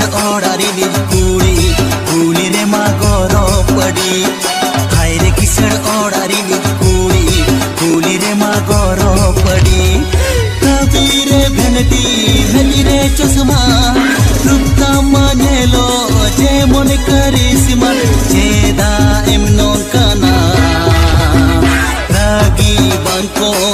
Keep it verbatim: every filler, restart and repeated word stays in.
किसड़ ओडारी नी कुड़ी कुली रे मा गोरो पड़ी हाय रे किसड़ ओडारी नी कुड़ी कुली रे मा गोरो पड़ी कभी रे भेनती हली रे चश्मा रुपता मानेलो जे मन करिश्मा चेदा एम नोंकाना रागी बांको